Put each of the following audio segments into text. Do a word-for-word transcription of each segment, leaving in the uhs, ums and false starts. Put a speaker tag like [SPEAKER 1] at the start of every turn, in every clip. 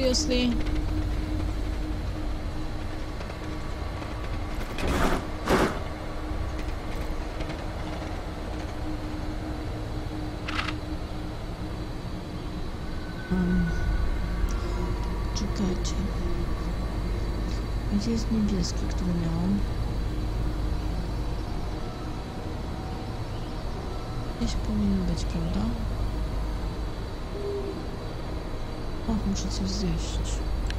[SPEAKER 1] seriously? Um, czekajcie. Gdzie jest niebieski, który miałam? Gdzieś powinien być, prawda? O, muszę coś zjeść.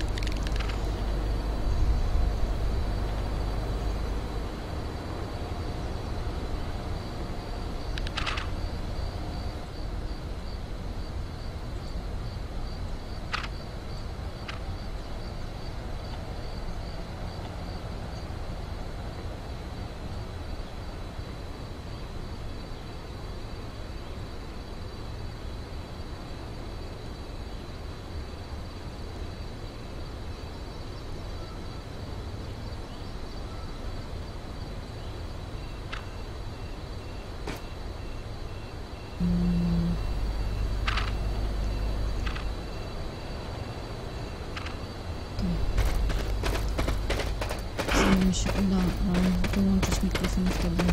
[SPEAKER 1] Zanim mi się uda um, wyłączyć mikrofon wtedy.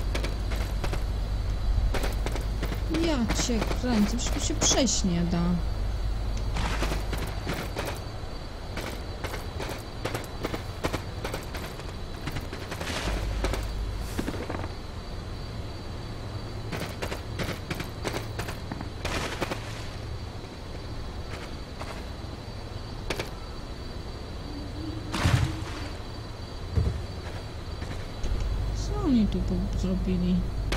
[SPEAKER 1] Ja cię kręcę, przecież się przejść nie da. Co oni tu zrobili?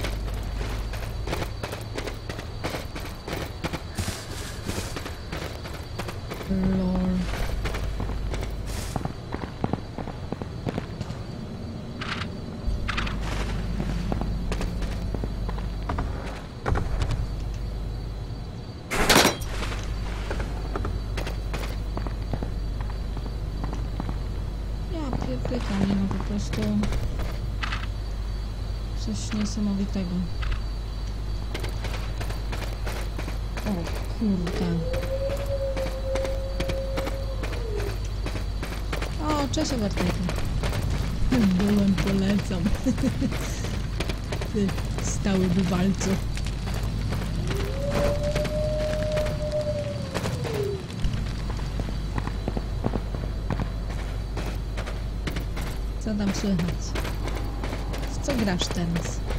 [SPEAKER 1] Lol. Ja pierdykam, nie ma po prostu coś niesamowitego. O kurde. O, cześć Overtaker. Byłem, polecam. Ty stały bywalco. Co tam słychać? W co grasz teraz?